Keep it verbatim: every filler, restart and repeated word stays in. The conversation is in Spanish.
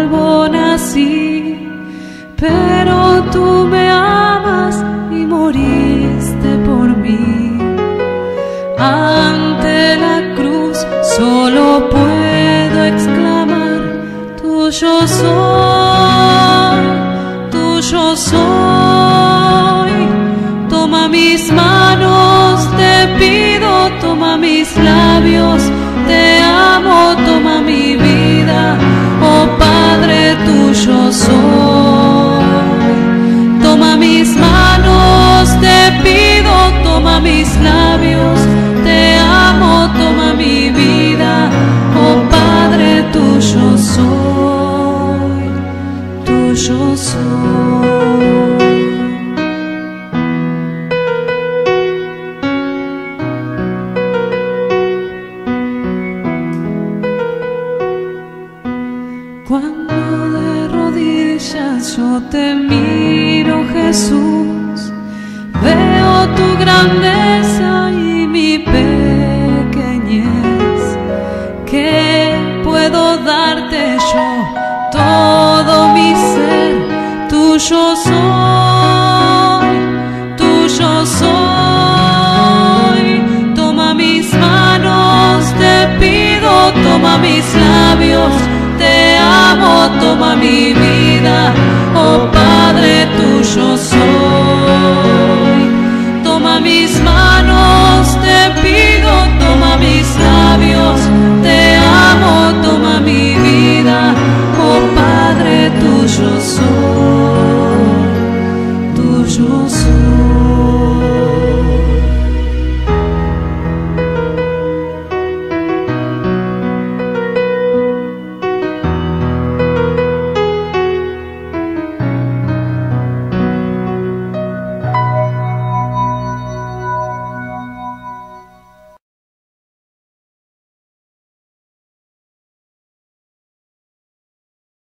salvo nací, pero tú me amas y moriste por mí. Ante la cruz solo puedo exclamar: tuyo soy, tuyo soy. Toma mis manos, te pido, toma mis labios, te amo, toma mi vida, oh Padre, tuyo soy. Toma mis manos, te pido, toma mis labios, te amo, toma mi vida, oh Padre, tuyo soy, tuyo soy. Cuando de rodillas yo te miro, Jesús, veo tu grandeza y mi pequeñez. ¿Qué puedo darte yo? Todo mi ser, tuyo soy, tuyo soy. Toma mis manos, te pido, toma mis labios,